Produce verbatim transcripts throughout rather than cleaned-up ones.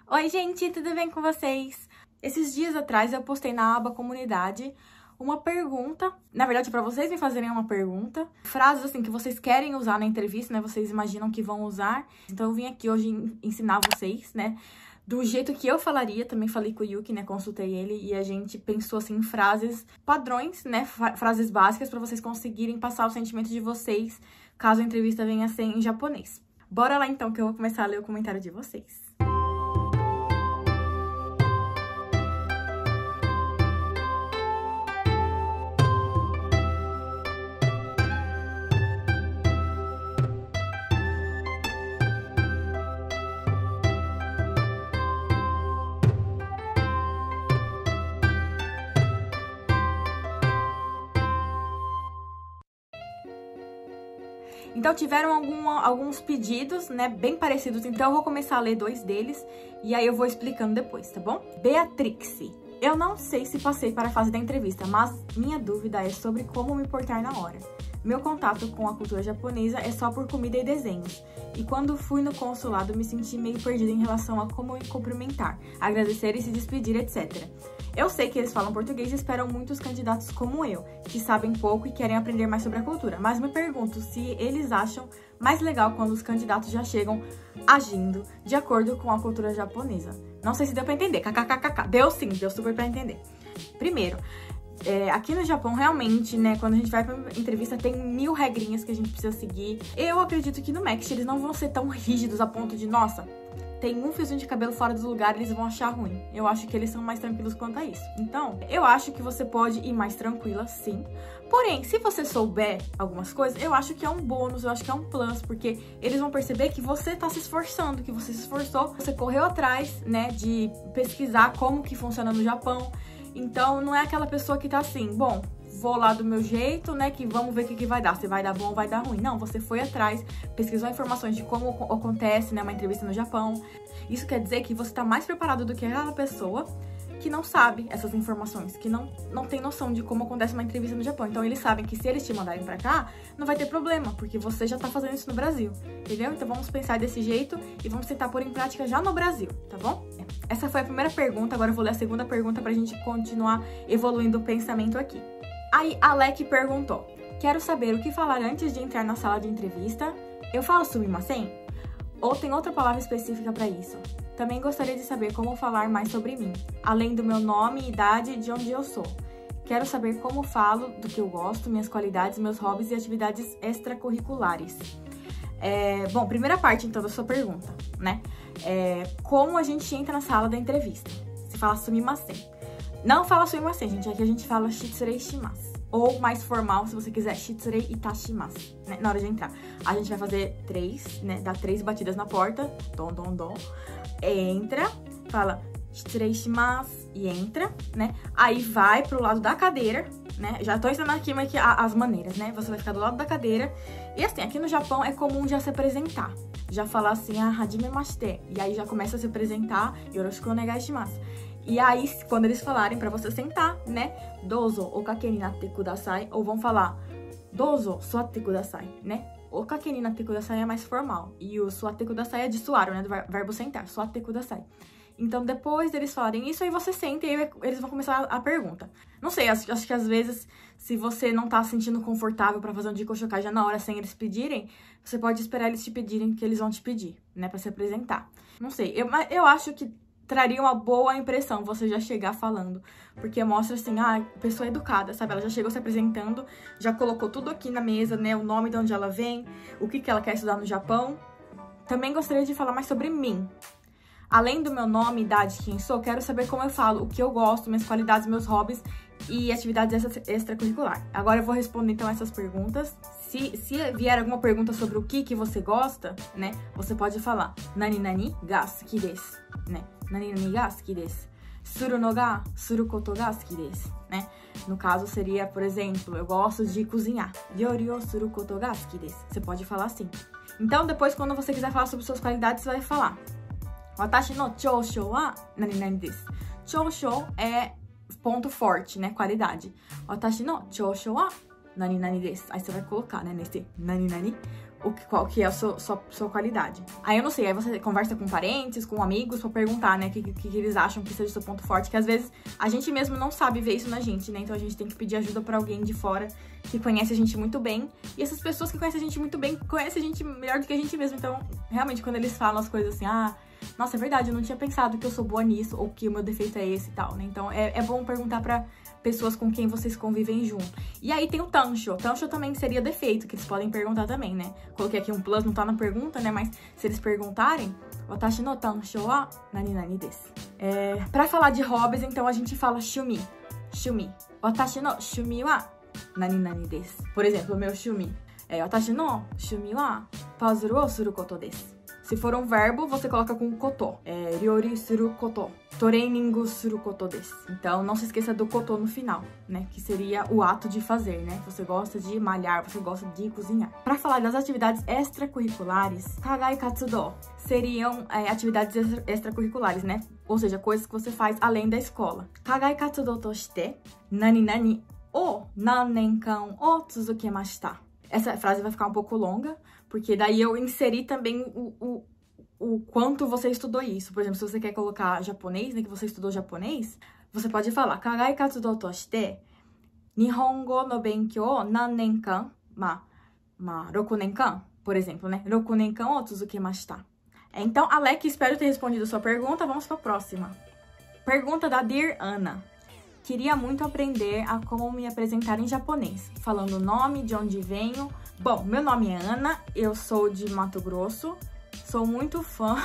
Oi, gente, tudo bem com vocês? Esses dias atrás eu postei na aba comunidade uma pergunta, na verdade para vocês me fazerem uma pergunta, frases assim que vocês querem usar na entrevista, né, vocês imaginam que vão usar. Então eu vim aqui hoje ensinar vocês, né, do jeito que eu falaria. Também falei com o Yuki, né, consultei ele e a gente pensou assim em frases padrões, né, frases básicas para vocês conseguirem passar o sentimento de vocês, caso a entrevista venha a ser em japonês. Bora lá então que eu vou começar a ler o comentário de vocês. Então, tiveram alguma, alguns pedidos, né, bem parecidos. Então, eu vou começar a ler dois deles e aí eu vou explicando depois, tá bom? Beatrix. Eu não sei se passei para a fase da entrevista, mas minha dúvida é sobre como me portar na hora. Meu contato com a cultura japonesa é só por comida e desenhos. E quando fui no consulado, me senti meio perdida em relação a como me cumprimentar, agradecer e se despedir, etcétera. Eu sei que eles falam português e esperam muitos candidatos como eu, que sabem pouco e querem aprender mais sobre a cultura. Mas me pergunto se eles acham mais legal quando os candidatos já chegam agindo de acordo com a cultura japonesa. Não sei se deu pra entender, kkkk. Deu sim, deu super pra entender. Primeiro, é, aqui no Japão, realmente, né, quando a gente vai pra entrevista, tem mil regrinhas que a gente precisa seguir. Eu acredito que no Max eles não vão ser tão rígidos a ponto de, nossa, tem um fiozinho de cabelo fora do lugar, eles vão achar ruim. Eu acho que eles são mais tranquilos quanto a isso. Então, eu acho que você pode ir mais tranquila, sim. Porém, se você souber algumas coisas, eu acho que é um bônus, eu acho que é um plus, porque eles vão perceber que você tá se esforçando, que você se esforçou, você correu atrás, né, de pesquisar como que funciona no Japão. Então, não é aquela pessoa que tá assim, bom, vou lá do meu jeito, né, que vamos ver o que, que vai dar, se vai dar bom ou vai dar ruim. Não, você foi atrás, pesquisou informações de como acontece, né, uma entrevista no Japão. Isso quer dizer que você tá mais preparado do que aquela pessoa que não sabe essas informações, que não, não tem noção de como acontece uma entrevista no Japão. Então, eles sabem que se eles te mandarem pra cá, não vai ter problema, porque você já tá fazendo isso no Brasil, entendeu? Então, vamos pensar desse jeito e vamos tentar pôr em prática já no Brasil, tá bom? Essa foi a primeira pergunta, agora eu vou ler a segunda pergunta pra gente continuar evoluindo o pensamento aqui. Aí, Alec perguntou: quero saber o que falar antes de entrar na sala de entrevista. Eu falo sumimasen? Ou tem outra palavra específica para isso? Também gostaria de saber como falar mais sobre mim, além do meu nome, idade e de onde eu sou. Quero saber como falo, do que eu gosto, minhas qualidades, meus hobbies e atividades extracurriculares. É, bom, primeira parte, então, da sua pergunta, né? É, como a gente entra na sala da entrevista? Se fala sumimasen. Não fala sumimasen, gente. Aqui a gente fala shitsurei shimasu. Ou mais formal, se você quiser, shitsurei itashimasu, né? Na hora de entrar. A gente vai fazer três, né? Dá três batidas na porta. Dom, dom, dom. Entra, fala shitsurei shimasu e entra, né? Aí vai pro lado da cadeira, né? Já tô ensinando aqui, mas aqui as maneiras, né? Você vai ficar do lado da cadeira. E assim, aqui no Japão é comum já se apresentar. Já falar assim, ah, hajimemashite. E aí já começa a se apresentar, yoroshiku onegai shimasu. E aí, quando eles falarem pra você sentar, né? Dozo okake ni natte kudasai. Ou vão falar dozo suatte kudasai, né? Okake ni natte kudasai é mais formal. E o suatte kudasai é de suar, né? Do verbo sentar. Suatte kudasai. Então, depois deles falarem isso, aí você senta e aí eles vão começar a pergunta. Não sei, acho, acho que às vezes, se você não tá se sentindo confortável pra fazer um Jikoshokai já na hora, sem eles pedirem, você pode esperar eles te pedirem que eles vão te pedir, né? Pra se apresentar. Não sei, eu, eu acho que traria uma boa impressão você já chegar falando, porque mostra assim, ah, a pessoa é educada, sabe? Ela já chegou se apresentando, já colocou tudo aqui na mesa, né? O nome de onde ela vem, o que, que ela quer estudar no Japão. Também gostaria de falar mais sobre mim. Além do meu nome, idade, quem sou, quero saber como eu falo, o que eu gosto, minhas qualidades, meus hobbies e atividades extracurriculares. Agora eu vou responder então essas perguntas. Se, se vier alguma pergunta sobre o que, que você gosta, né? Você pode falar nani nani ga suki desu, né? Nani nani ga suki desu. Suru no ga suru koto ga suki desu, né? No caso seria, por exemplo, eu gosto de cozinhar. Ryori o suru koto ga suki desu. Você pode falar assim. Então depois, quando você quiser falar sobre suas qualidades, você vai falar watashi no choushou wa nani nani desu. Choushou é ponto forte, né? Qualidade. Watashi no choushou wa nani nani desu. Aí você vai colocar, né? Nesse nani nani o que, qual que é a sua, sua, sua qualidade. Aí eu não sei, aí você conversa com parentes, com amigos, pra perguntar, né, o que, que, que eles acham que seja o seu ponto forte, que às vezes a gente mesmo não sabe ver isso na gente, né, então a gente tem que pedir ajuda pra alguém de fora que conhece a gente muito bem, e essas pessoas que conhecem a gente muito bem, conhecem a gente melhor do que a gente mesmo, então, realmente, quando eles falam as coisas assim, ah, nossa, é verdade, eu não tinha pensado que eu sou boa nisso, ou que o meu defeito é esse e tal, né, então é, é bom perguntar pra pessoas com quem vocês convivem junto. E aí tem o tansho. Tansho também seria defeito, que eles podem perguntar também, né? Coloquei aqui um plus, não tá na pergunta, né? Mas se eles perguntarem, watashi no tansho wa nani nani desu. É, pra falar de hobbies, então a gente fala shumi. Shumi. Watashi no shumi wa nani nani desu. Por exemplo, o meu shumi. É, watashi no shumi wa puzzle o suru koto desu. Se for um verbo, você coloca com koto. É, ryori suru koto. Toreiningu suru koto desu. Então, não se esqueça do koto no final, né? Que seria o ato de fazer, né? Você gosta de malhar, você gosta de cozinhar. Para falar das atividades extracurriculares, kagai katsudo seriam é, atividades extra extracurriculares, né? Ou seja, coisas que você faz além da escola. Kagai katsudo toshite, nani nani o nannenkan o tsuzukemashita. Essa frase vai ficar um pouco longa, porque daí eu inseri também o, o, o quanto você estudou isso. Por exemplo, se você quer colocar japonês, né, que você estudou japonês, você pode falar Kagai katsudo toshite Nihongo no benkyou o nannenkan, ma, ma, roku nenkan, por exemplo, né? Roku nenkan o tsuzukemashita. Então, Alec, espero ter respondido a sua pergunta. Vamos para a próxima. Pergunta da Dear Ana. Queria muito aprender a como me apresentar em japonês, falando o nome, de onde venho. Bom, meu nome é Ana, eu sou de Mato Grosso, sou muito fã...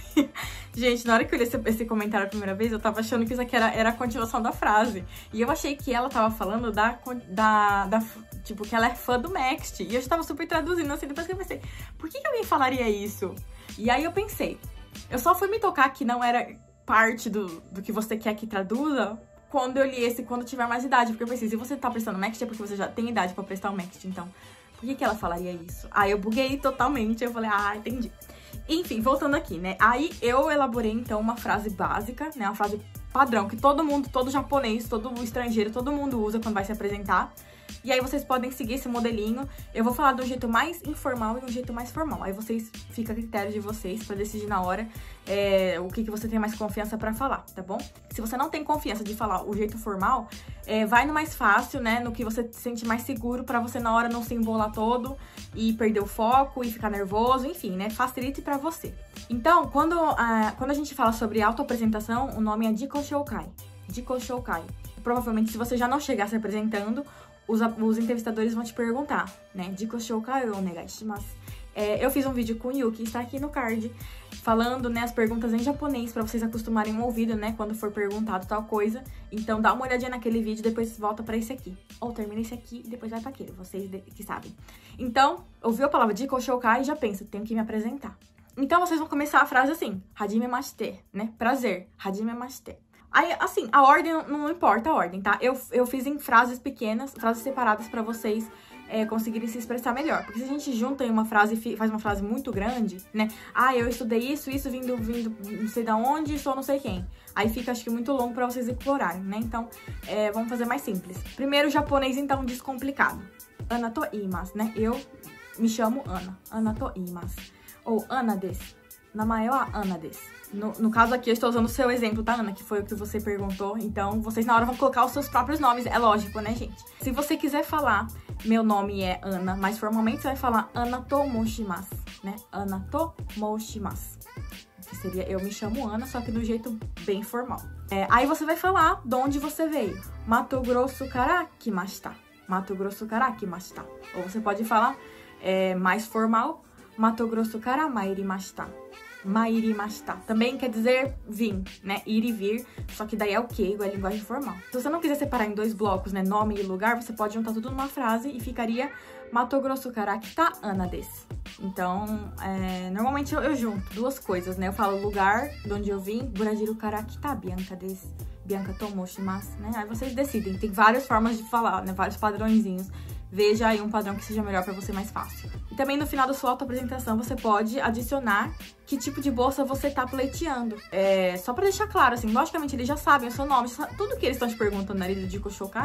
Gente, na hora que eu li esse, esse comentário a primeira vez, eu tava achando que isso aqui era, era a continuação da frase. E eu achei que ela tava falando da, da, da... Tipo, que ela é fã do Next. E eu já tava super traduzindo assim, depois que eu pensei, por que, que alguém falaria isso? E aí eu pensei, eu só fui me tocar que não era parte do, do que você quer que traduza... Quando eu li esse, quando tiver mais idade. Porque eu pensei, se você tá prestando Next, é porque você já tem idade pra prestar o Next. Então, por que que ela falaria isso? Aí eu buguei totalmente, eu falei, ah, entendi. Enfim, voltando aqui, né? Aí eu elaborei, então, uma frase básica, né? Uma frase padrão, que todo mundo, todo japonês, todo estrangeiro, todo mundo usa quando vai se apresentar. E aí vocês podem seguir esse modelinho. Eu vou falar de um jeito mais informal e um jeito mais formal. Aí vocês, fica a critério de vocês pra decidir na hora é, o que, que você tem mais confiança pra falar, tá bom? Se você não tem confiança de falar o jeito formal, é, vai no mais fácil, né? No que você se sente mais seguro pra você na hora não se embolar todo e perder o foco e ficar nervoso, enfim, né? Facilite pra você. Então, quando a, quando a gente fala sobre autoapresentação, o nome é Jiko Shoukai. Jiko Shoukai. Provavelmente, se você já não chegar se apresentando, Os, os entrevistadores vão te perguntar, né? Jiko shoukai o onegai shimasu. É, eu fiz um vídeo com o Yuki, está aqui no card, falando, né, as perguntas em japonês, pra vocês acostumarem o ouvido, né, quando for perguntado tal coisa. Então, dá uma olhadinha naquele vídeo, depois volta pra esse aqui. Ou termina esse aqui e depois vai pra aquele, vocês que sabem. Então, ouviu a palavra Jiko shoukai e já pensa, tenho que me apresentar. Então, vocês vão começar a frase assim, hajimemashite, né? Prazer, hajimemashite. Aí, assim, a ordem, não importa a ordem, tá? Eu, eu fiz em frases pequenas, frases separadas pra vocês é, conseguirem se expressar melhor. Porque se a gente junta em uma frase e faz uma frase muito grande, né? Ah, eu estudei isso, isso, vindo, vindo não sei da onde, sou não sei quem. Aí fica, acho que, muito longo pra vocês explorarem, né? Então, é, vamos fazer mais simples. Primeiro, japonês, então, descomplicado. Ana to iimasu, né? Eu me chamo Ana. Ana to iimasu. Ou Ana desu. Namae wa Ana desu. No, no caso aqui, eu estou usando o seu exemplo, tá, Ana? Que foi o que você perguntou. Então, vocês na hora vão colocar os seus próprios nomes. É lógico, né, gente? Se você quiser falar, meu nome é Ana, mas formalmente você vai falar Ana to moshimasu, né? Ana to moshimasu. Que seria, eu me chamo Ana, só que do jeito bem formal. É, aí você vai falar de onde você veio. Mato Grosso kara kimashita. Mato Grosso kara kimashita. Ou você pode falar é, mais formal. Mato Grosso kara mairimashita. Mairimashita. Também quer dizer vim, né? Ir e vir, só que daí é o que? Igual a linguagem formal. Se você não quiser separar em dois blocos, né? Nome e lugar, você pode juntar tudo numa frase e ficaria Mato Grosso kara kita Ana desu. Então, é, normalmente eu, eu junto duas coisas, né? Eu falo lugar de onde eu vim, Brasil kara kita Bianca desu. Bianca to moshimasu, né? Aí vocês decidem. Tem várias formas de falar, né? Vários padrõezinhos. Veja aí um padrão que seja melhor pra você, mais fácil. E também no final da sua autoapresentação você pode adicionar que tipo de bolsa você tá pleiteando. É, só pra deixar claro, assim, logicamente eles já sabem o seu nome, tudo que eles estão te perguntando ali do Jiko Shoukai,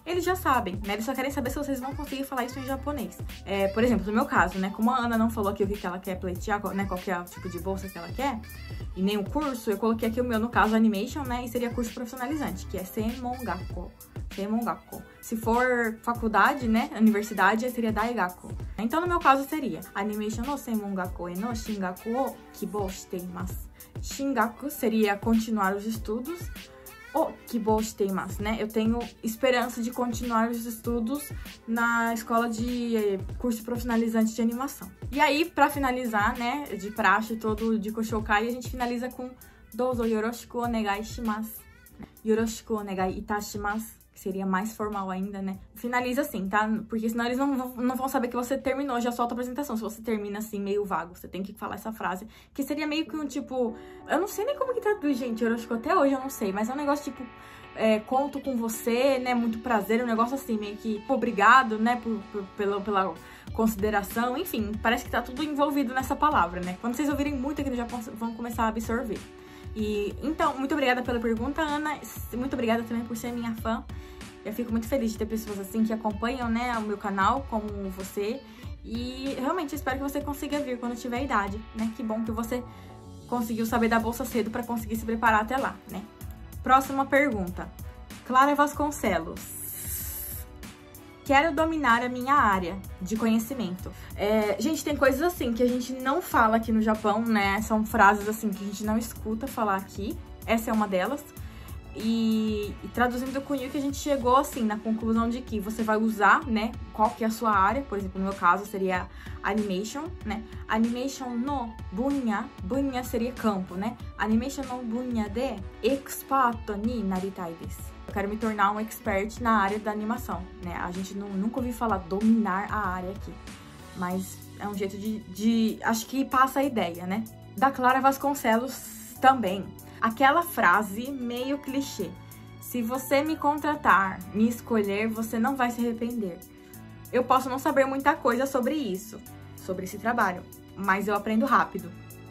eles já sabem, né? Eles só querem saber se vocês vão conseguir falar isso em japonês. É, por exemplo, no meu caso, né? Como a Ana não falou aqui o que que ela quer pleitear, né? Qual que é o tipo de bolsa que ela quer, e nem o curso, eu coloquei aqui o meu, no caso, animation, né? E seria curso profissionalizante, que é Senmongakko. Senmongakko. Se for faculdade, né? Universidade, seria Daigaku. Então, no meu caso, seria Animation no Senmongakko e no Shingaku o kibou shite imasu. Shingaku seria continuar os estudos. O kibou shite imasu, né? Eu tenho esperança de continuar os estudos na escola de curso profissionalizante de animação. E aí, pra finalizar, né? De praxe todo de Koshokai, a gente finaliza com Douzo yoroshiku onegai shimasu. Yoroshiku onegai itashimasu. Que seria mais formal ainda, né? Finaliza assim, tá? Porque senão eles não vão, não vão saber que você terminou, já solta a apresentação. Se você termina assim, meio vago, você tem que falar essa frase. Que seria meio que um tipo... Eu não sei nem como que traduz, gente. Eu acho que até hoje eu não sei. Mas é um negócio tipo... É, conto com você, né? Muito prazer. Um negócio assim, meio que... Obrigado, né? Por, por, pela, pela consideração. Enfim, parece que tá tudo envolvido nessa palavra, né? Quando vocês ouvirem muito aqui no Japão, vão começar a absorver. E, então, muito obrigada pela pergunta, Ana. Muito obrigada também por ser minha fã. Eu fico muito feliz de ter pessoas assim que acompanham, né, o meu canal, como você. E realmente espero que você consiga vir quando tiver idade, né? Que bom que você conseguiu saber da bolsa cedo para conseguir se preparar até lá, né? Próxima pergunta. Clara Vasconcelos. Quero dominar a minha área de conhecimento. É, gente, tem coisas assim que a gente não fala aqui no Japão, né? São frases assim que a gente não escuta falar aqui. Essa é uma delas. E, e traduzindo com o Yuki, a gente chegou assim na conclusão de que você vai usar, né? Qual que é a sua área. Por exemplo, no meu caso seria animation, né? Animation no bunya. Bunya seria campo, né? Animation no bunya de expert ni naritai desu. Eu quero me tornar um expert na área da animação, né? A gente não, nunca ouviu falar dominar a área aqui. Mas é um jeito de, de... Acho que passa a ideia, né? Da Clara Vasconcelos também. Aquela frase meio clichê. Se você me contratar, me escolher, você não vai se arrepender. Eu posso não saber muita coisa sobre isso, sobre esse trabalho, mas eu aprendo rápido.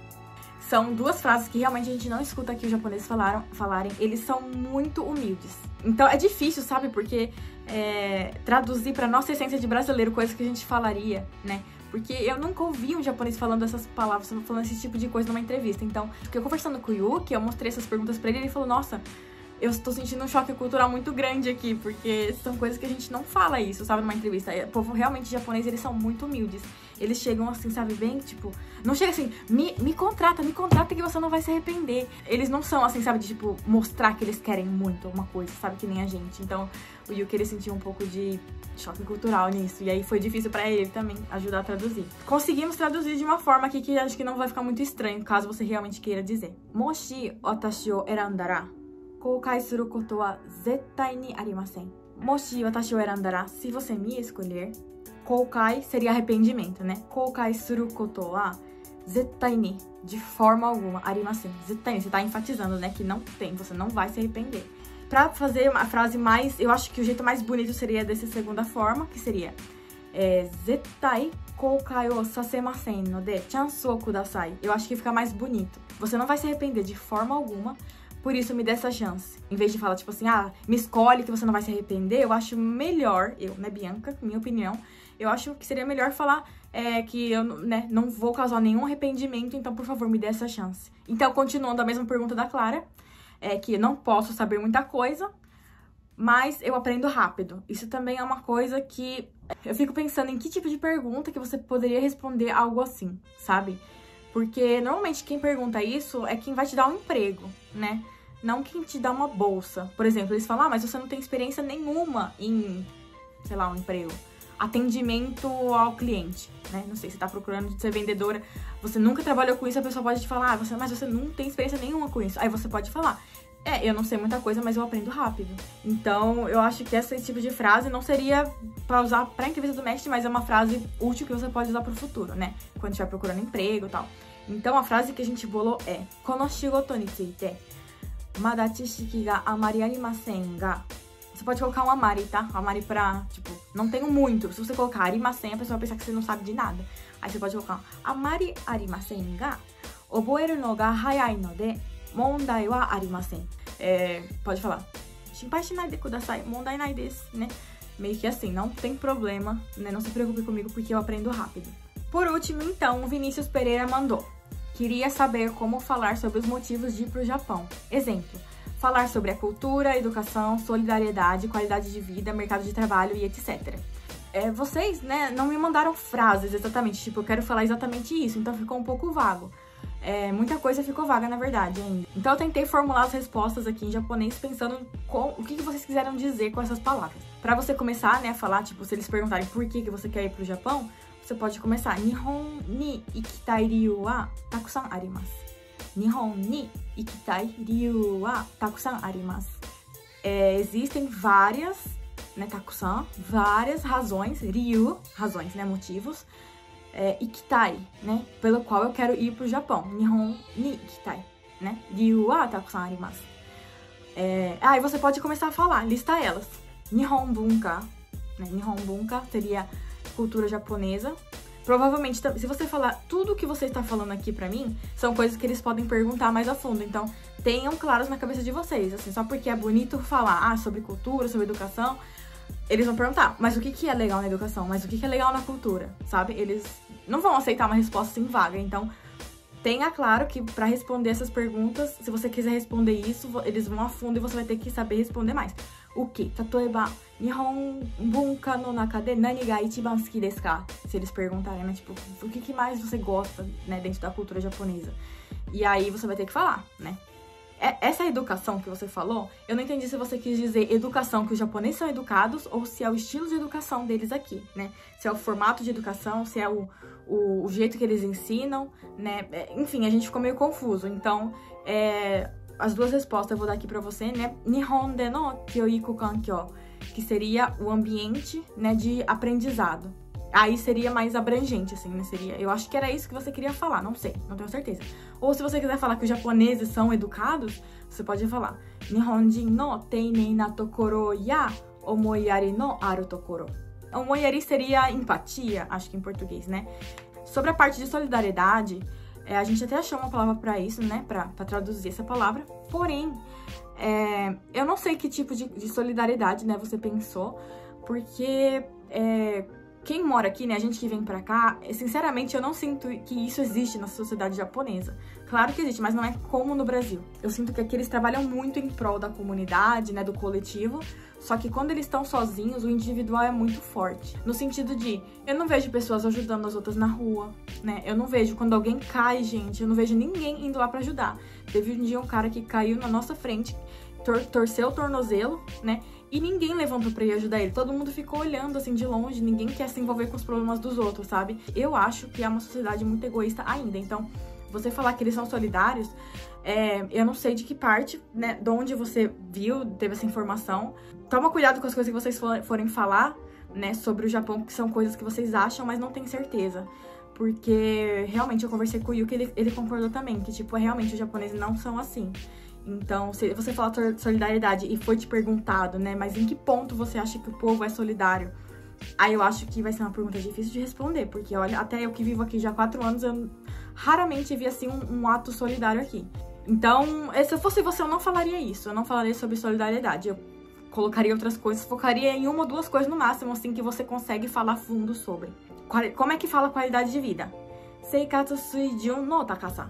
São duas frases que realmente a gente não escuta aqui os japoneses falaram, falarem. Eles são muito humildes. Então é difícil, sabe? Porque é, traduzir pra nossa essência de brasileiro coisas que a gente falaria, né? Porque eu nunca ouvi um japonês falando essas palavras, falando esse tipo de coisa numa entrevista. Então, porque eu conversando com o Yuki, eu mostrei essas perguntas pra ele e ele falou, nossa, eu estou sentindo um choque cultural muito grande aqui, porque são coisas que a gente não fala isso, sabe, numa entrevista. O povo realmente japonês, eles são muito humildes. Eles chegam assim, sabe, bem, tipo... Não chega assim, me, me contrata, me contrata que você não vai se arrepender. Eles não são assim, sabe, de, tipo, mostrar que eles querem muito uma coisa, sabe, que nem a gente. Então, o Yuki, ele sentiu um pouco de choque cultural nisso. E aí foi difícil pra ele também ajudar a traduzir. Conseguimos traduzir de uma forma aqui que acho que não vai ficar muito estranho, caso você realmente queira dizer. Moshi watashi o erandara, koukai suru koto wa zettai ni arimasen. Moshi watashi o erandara, se você me escolher... Koukai seria arrependimento, né? Koukai suru koto wa zettai ni, de forma alguma, arimasen. Zettai ni, você tá enfatizando, né? Que não tem, você não vai se arrepender. Pra fazer uma frase mais... Eu acho que o jeito mais bonito seria dessa segunda forma, que seria... É, zettai koukai o sasemasen no de chansu o kudasai. Eu acho que fica mais bonito. Você não vai se arrepender de forma alguma, por isso me dê essa chance. Em vez de falar, tipo assim, ah, me escolhe que você não vai se arrepender, eu acho melhor, eu, né, Bianca, minha opinião, eu acho que seria melhor falar é, que eu, né, não vou causar nenhum arrependimento, então, por favor, me dê essa chance. Então, continuando a mesma pergunta da Clara, é que eu não posso saber muita coisa, mas eu aprendo rápido. Isso também é uma coisa que eu fico pensando em que tipo de pergunta que você poderia responder algo assim, sabe? Porque, normalmente, quem pergunta isso é quem vai te dar um emprego, né? Não quem te dá uma bolsa. Por exemplo, eles falam, ah, mas você não tem experiência nenhuma em, sei lá, um emprego. Atendimento ao cliente, né? Não sei, você tá procurando ser vendedora, você nunca trabalhou com isso, a pessoa pode te falar, ah, você, mas você não tem experiência nenhuma com isso. Aí você pode falar, é, eu não sei muita coisa, mas eu aprendo rápido. Então, eu acho que esse tipo de frase não seria pra usar pra entrevista do mestre, mas é uma frase útil que você pode usar pro futuro, né? Quando estiver procurando emprego e tal. Então, a frase que a gente bolou é Kono shigoto ni tsuite, mada chishiki ga amari arimasen ga. Você pode colocar um amari, tá? Amari pra, tipo, não tenho muito. Se você colocar arimasen, a pessoa vai pensar que você não sabe de nada. Aí você pode colocar amari arimasen ga, oboeru no ga hayai no de, mondai wa arimasen. É, pode falar. Shinpai shinai de kudasai, mondai nai desu, né? Meio que assim, não tem problema, né? Não se preocupe comigo porque eu aprendo rápido. Por último, então, o Vinícius Pereira mandou. Queria saber como falar sobre os motivos de ir pro Japão. Exemplo, falar sobre a cultura, educação, solidariedade, qualidade de vida, mercado de trabalho e etcétera. É, vocês, né, não me mandaram frases exatamente, tipo, eu quero falar exatamente isso, então ficou um pouco vago. É, muita coisa ficou vaga, na verdade, ainda. Então eu tentei formular as respostas aqui em japonês pensando com o que, que vocês quiseram dizer com essas palavras. Pra você começar, né, a falar, tipo, se eles perguntarem por que, que você quer ir pro Japão, você pode começar. Nihon ni ikitai ryu wa takusan arimasu. Nihon ni ikitai ryu wa takusan arimasu. É, existem várias, né, takusan, várias razões, ryu, razões, né, motivos, é, ikitai, né, pelo qual eu quero ir pro Japão. Nihon ni ikitai, né, ryu wa takusan arimasu. É, aí você pode começar a falar, lista elas. Nihon bunka, né, Nihon bunka seria cultura japonesa. Provavelmente, se você falar tudo que você está falando aqui pra mim, são coisas que eles podem perguntar mais a fundo. Então, tenham claros na cabeça de vocês. Assim, só porque é bonito falar ah, sobre cultura, sobre educação, eles vão perguntar, mas o que, que é legal na educação? Mas o que, que é legal na cultura? Sabe? Eles não vão aceitar uma resposta assim vaga. Então, tenha claro que pra responder essas perguntas, se você quiser responder isso, eles vão a fundo e você vai ter que saber responder mais. O que? Tatoeba, Nihon bunka no naka de nani ga ichiban suki desu ka? Se eles perguntarem, né? Tipo, o que, que mais você gosta, né, dentro da cultura japonesa? E aí você vai ter que falar, né? Essa educação que você falou, eu não entendi se você quis dizer educação que os japoneses são educados ou se é o estilo de educação deles aqui, né? Se é o formato de educação, se é o, o, o jeito que eles ensinam, né? Enfim, a gente ficou meio confuso. Então, é... as duas respostas eu vou dar aqui pra você, né? Nihon de no kyoiku kankyo, que seria o ambiente, né, de aprendizado. Aí seria mais abrangente, assim, né? Seria, eu acho que era isso que você queria falar, não sei, não tenho certeza. Ou se você quiser falar que os japoneses são educados, você pode falar Nihonjin no teinei na tokoro ya omoiyari no aru tokoro. Omoiyari seria empatia, acho que em português, né? Sobre a parte de solidariedade, É, a gente até achou uma palavra pra isso, né? Pra, pra traduzir essa palavra. Porém, é, eu não sei que tipo de, de solidariedade, né, você pensou. Porque é, quem mora aqui, né, a gente que vem pra cá, sinceramente, eu não sinto que isso existe na sociedade japonesa. Claro que existe, mas não é como no Brasil. Eu sinto que aqui eles trabalham muito em prol da comunidade, né, do coletivo. Só que quando eles estão sozinhos, o individual é muito forte. No sentido de, eu não vejo pessoas ajudando as outras na rua, né? Eu não vejo quando alguém cai, gente, eu não vejo ninguém indo lá pra ajudar. Teve um dia um cara que caiu na nossa frente, tor torceu o tornozelo, né? E ninguém levantou pra ir ajudar ele. Todo mundo ficou olhando, assim, de longe. Ninguém quer se envolver com os problemas dos outros, sabe? Eu acho que é uma sociedade muito egoísta ainda. Então, você falar que eles são solidários, é, eu não sei de que parte, né, de onde você viu, teve essa informação. Toma cuidado com as coisas que vocês for, forem falar, né, sobre o Japão, que são coisas que vocês acham, mas não tem certeza. Porque, realmente, eu conversei com o Yuki, ele, ele concordou também, que, tipo, realmente, os japoneses não são assim. Então, se você falar solidariedade e foi te perguntado, né, mas em que ponto você acha que o povo é solidário? Aí eu acho que vai ser uma pergunta difícil de responder, porque, olha, até eu que vivo aqui já há quatro anos, eu raramente vi, assim, um, um ato solidário aqui. Então, se eu fosse você, eu não falaria isso, eu não falaria sobre solidariedade, eu colocaria outras coisas, focaria em uma ou duas coisas no máximo, assim, que você consegue falar fundo sobre. Como é que fala qualidade de vida? Seikatsu suijun no takasa.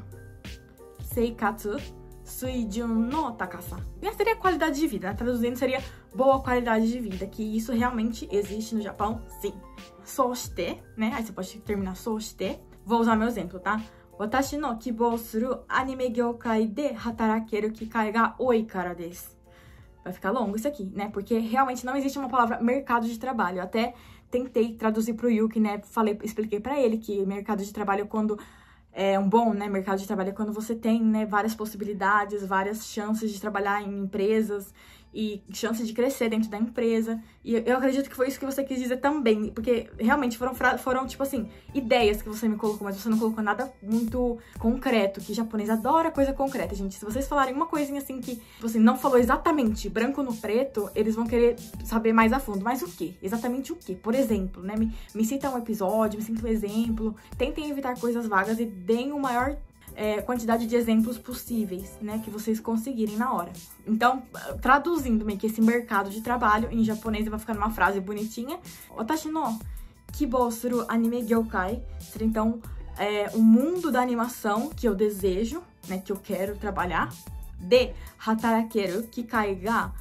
Seikatsu suijun no takasa. E seria qualidade de vida, né? Traduzindo seria boa qualidade de vida, que isso realmente existe no Japão, sim. Soshite, né? Aí você pode terminar soshite. Vou usar meu exemplo, tá? Watashi no kibou suru anime gyoukai de hatarakeru kikai ga oi kara desu. Vai ficar longo isso aqui, né? Porque realmente não existe uma palavra mercado de trabalho. Eu até tentei traduzir pro Yuki, né? Falei, expliquei pra ele que mercado de trabalho, quando é um bom, né, mercado de trabalho, é quando você tem, né, várias possibilidades, várias chances de trabalhar em empresas e chances de crescer dentro da empresa. E eu acredito que foi isso que você quis dizer também, porque realmente foram, foram tipo assim, ideias que você me colocou, mas você não colocou nada muito concreto, que japonês adora coisa concreta, gente. Se vocês falarem uma coisinha assim que você não falou exatamente branco no preto, eles vão querer saber mais a fundo. Mas o quê? Exatamente o quê? Por exemplo, né, me, me cita um episódio, me cita um exemplo, tentem evitar coisas vagas e deem o maior é, quantidade de exemplos possíveis, né, que vocês conseguirem na hora. Então, traduzindo meio que esse mercado de trabalho em japonês, vai ficar numa frase bonitinha. Watashi no kibou anime gyoukai seria então é, o mundo da animação que eu desejo, né, que eu quero trabalhar. De hatarakeru kikai ga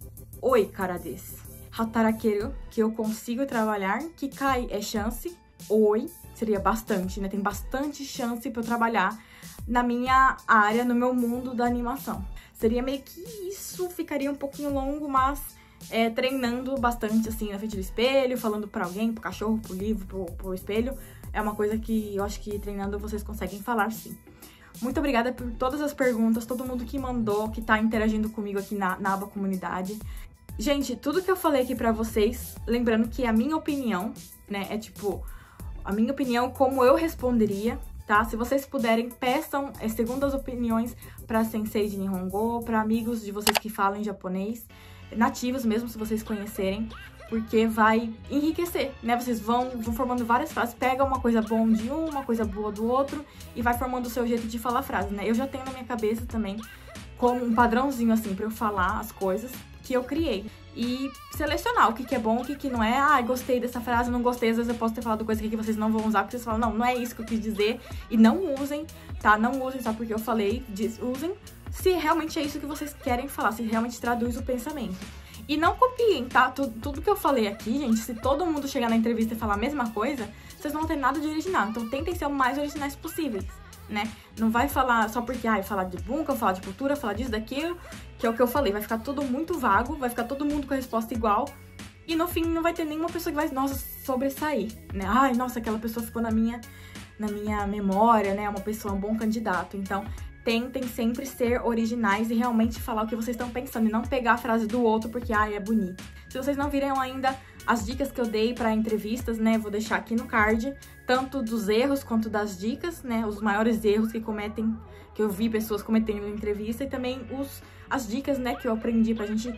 oi kara desu. Hatarakeru, que eu consigo trabalhar. Kikai é chance. Oi seria bastante, né? Tem bastante chance pra eu trabalhar na minha área, no meu mundo da animação. Seria meio que isso, ficaria um pouquinho longo, mas é, treinando bastante, assim, na frente do espelho, falando pra alguém, pro cachorro, pro livro, pro, pro espelho. É uma coisa que eu acho que treinando vocês conseguem falar, sim. Muito obrigada por todas as perguntas, todo mundo que mandou, que tá interagindo comigo aqui na, na aba comunidade. Gente, tudo que eu falei aqui pra vocês, lembrando que a minha opinião, né, é tipo, a minha opinião como eu responderia, tá? Se vocês puderem, peçam é, segundas opiniões pra sensei de Nihongo, pra amigos de vocês que falam japonês, nativos mesmo, se vocês conhecerem, porque vai enriquecer, né? Vocês vão, vão formando várias frases, pega uma coisa boa de um, uma coisa boa do outro, e vai formando o seu jeito de falar a frase, né? Eu já tenho na minha cabeça também, como um padrãozinho, assim, pra eu falar as coisas que eu criei. E selecionar o que, que é bom, o que, que não é. Ah, gostei dessa frase, não gostei. Às vezes eu posso ter falado coisa aqui que vocês não vão usar, porque vocês falam, não, não é isso que eu quis dizer. E não usem, tá? Não usem só porque eu falei, diz, usem se realmente é isso que vocês querem falar, se realmente traduz o pensamento. E não copiem, tá? Tudo, tudo que eu falei aqui, gente, se todo mundo chegar na entrevista e falar a mesma coisa, vocês não vão ter nada de original. Então tentem ser o mais originais possíveis, né? Não vai falar só porque, ai, falar de bunka, falar de cultura, falar disso, daquilo, que é o que eu falei. Vai ficar tudo muito vago, vai ficar todo mundo com a resposta igual. E no fim não vai ter nenhuma pessoa que vai, nossa, sobressair, né? Ai, nossa, aquela pessoa ficou na minha, na minha memória, né? Uma pessoa, um bom candidato. Então, tentem sempre ser originais e realmente falar o que vocês estão pensando. E não pegar a frase do outro porque, ai, é bonito. Se vocês não viram ainda as dicas que eu dei para entrevistas, né? Vou deixar aqui no card. Tanto dos erros quanto das dicas, né? Os maiores erros que cometem, que eu vi pessoas cometendo em entrevista. E também os, as dicas, né? Que eu aprendi pra gente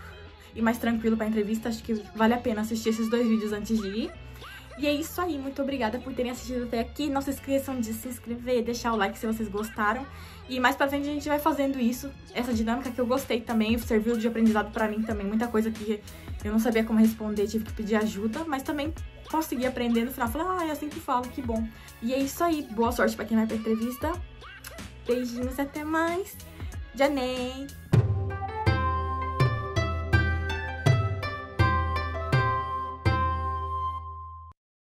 ir mais tranquilo pra entrevista. Acho que vale a pena assistir esses dois vídeos antes de ir. E é isso aí, muito obrigada por terem assistido até aqui. Não se esqueçam de se inscrever, deixar o like se vocês gostaram. E mais pra frente a gente vai fazendo isso, essa dinâmica que eu gostei também, serviu de aprendizado pra mim também. Muita coisa que eu não sabia como responder, tive que pedir ajuda, mas também consegui aprender no final. Falei, ah, é assim que falo, que bom. E é isso aí, boa sorte pra quem vai pra entrevista. Beijinhos, até mais. Janei!